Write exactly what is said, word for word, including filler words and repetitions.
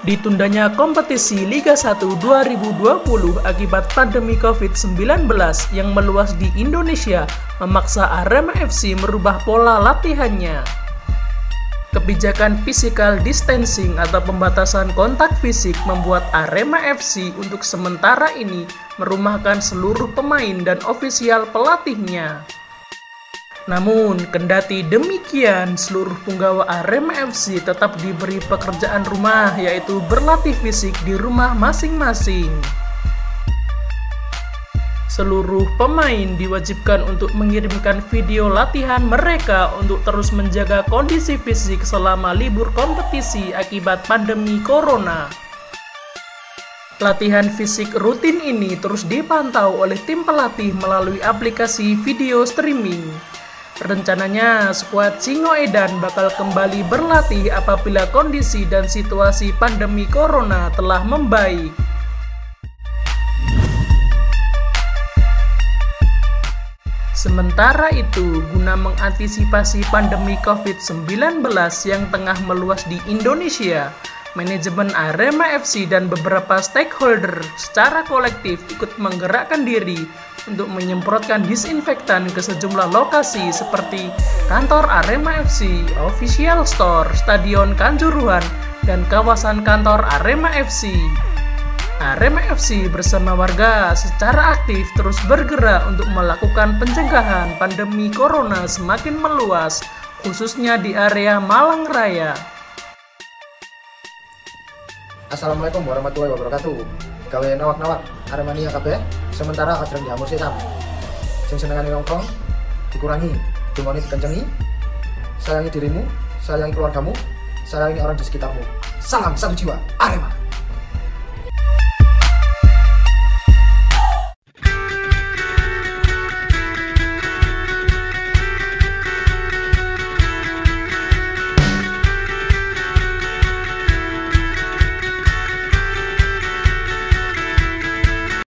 Ditundanya kompetisi Liga satu dua ribu dua puluh akibat pandemi covid sembilan belas yang meluas di Indonesia memaksa Arema F C merubah pola latihannya. Kebijakan physical distancing atau pembatasan kontak fisik membuat Arema F C untuk sementara ini merumahkan seluruh pemain dan ofisial pelatihnya. Namun, kendati demikian, seluruh punggawa Arema F C tetap diberi pekerjaan rumah, yaitu berlatih fisik di rumah masing-masing. Seluruh pemain diwajibkan untuk mengirimkan video latihan mereka untuk terus menjaga kondisi fisik selama libur kompetisi akibat pandemi corona. Latihan fisik rutin ini terus dipantau oleh tim pelatih melalui aplikasi video streaming. Rencananya, skuad Singoedan bakal kembali berlatih apabila kondisi dan situasi pandemi corona telah membaik. Sementara itu, guna mengantisipasi pandemi covid sembilan belas yang tengah meluas di Indonesia, manajemen Arema F C dan beberapa stakeholder secara kolektif ikut menggerakkan diri untuk menyemprotkan disinfektan ke sejumlah lokasi seperti kantor Arema F C, official store, Stadion Kanjuruhan, dan kawasan kantor Arema F C. Arema F C bersama warga secara aktif terus bergerak untuk melakukan pencegahan pandemi corona semakin meluas, khususnya di area Malang Raya. Assalamualaikum warahmatullahi wabarakatuh. Gawe nawak-nawak Aremania kabeh sementara kadang jamur setan. Sing senengane nongkrong dikurangi, dumone dikencengi. Sayangi dirimu, sayangi keluargamu, sayangi orang di sekitarmu. Salam satu jiwa Arema.